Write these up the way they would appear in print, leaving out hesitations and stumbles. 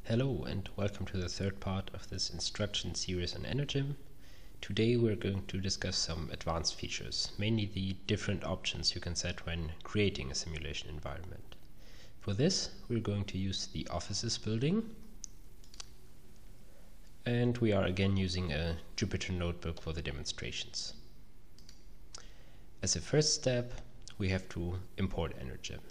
Hello and welcome to the third part of this instruction series on Energym. Today we're going to discuss some advanced features, mainly the different options you can set when creating a simulation environment. For this we're going to use the offices building, and we are again using a Jupyter Notebook for the demonstrations. As a first step, we have to import Energym.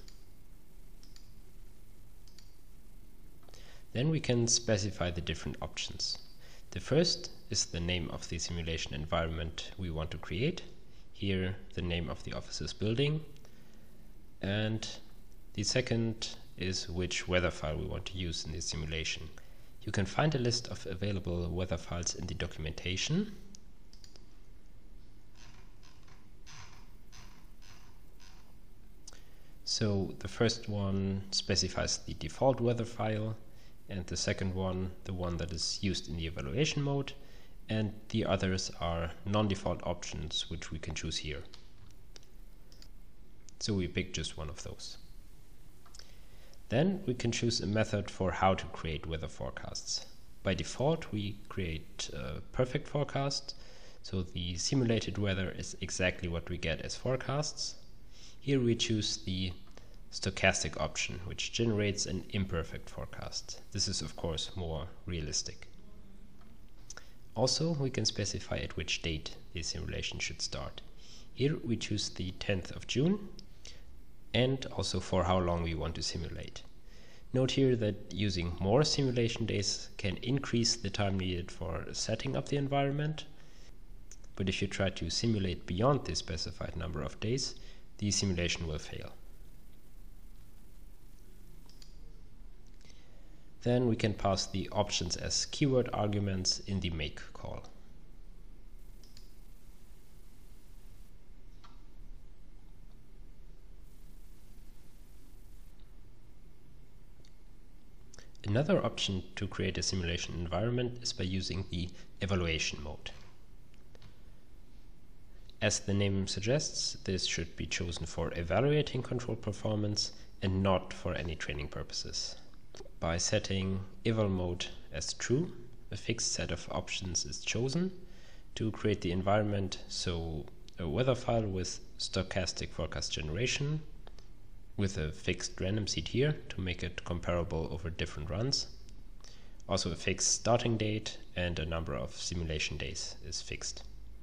Then we can specify the different options. The first is the name of the simulation environment we want to create. Here the name of the offices building. And the second is which weather file we want to use in the simulation. You can find a list of available weather files in the documentation. So the first one specifies the default weather file, and the second one, the one that is used in the evaluation mode, and the others are non-default options which we can choose here. So we pick just one of those. Then we can choose a method for how to create weather forecasts. By default we create a perfect forecast, so the simulated weather is exactly what we get as forecasts. Here we choose the stochastic option, which generates an imperfect forecast. This is of course more realistic. Also, we can specify at which date the simulation should start. Here we choose the 10th of June and also for how long we want to simulate. Note here that using more simulation days can increase the time needed for setting up the environment, but if you try to simulate beyond the specified number of days, the simulation will fail. Then we can pass the options as keyword arguments in the make call. Another option to create a simulation environment is by using the evaluation mode. As the name suggests, this should be chosen for evaluating control performance and not for any training purposes. By setting eval mode as true, a fixed set of options is chosen to create the environment, so a weather file with stochastic forecast generation, with a fixed random seed here to make it comparable over different runs. Also a fixed starting date and a number of simulation days is fixed.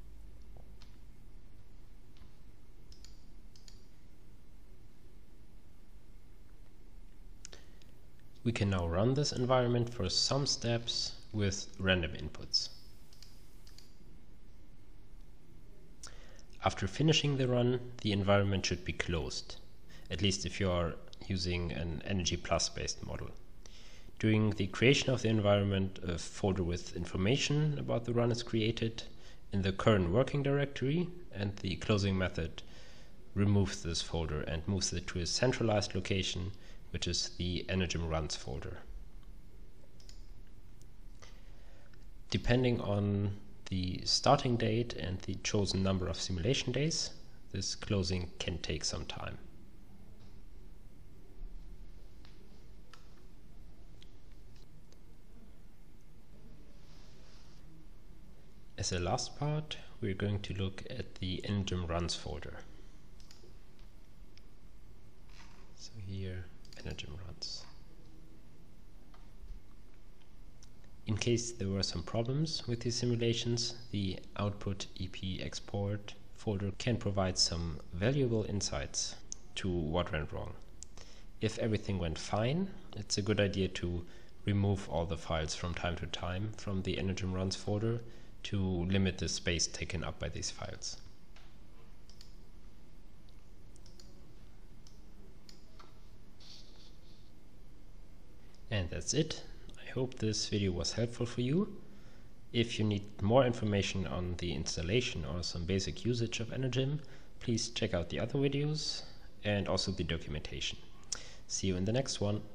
We can now run this environment for some steps with random inputs. After finishing the run, the environment should be closed, at least if you are using an EnergyPlus based model. During the creation of the environment, a folder with information about the run is created in the current working directory, and the closing method removes this folder and moves it to a centralized location, which is the Energym runs folder. Depending on the starting date and the chosen number of simulation days, this closing can take some time. As a last part, we're going to look at the Energym runs folder. So here, Energym runs. In case there were some problems with these simulations, the output EP export folder can provide some valuable insights to what went wrong. If everything went fine, it's a good idea to remove all the files from time to time from the Energym runs folder to limit the space taken up by these files. And that's it. I hope this video was helpful for you. If you need more information on the installation or some basic usage of Energym, please check out the other videos and also the documentation. See you in the next one.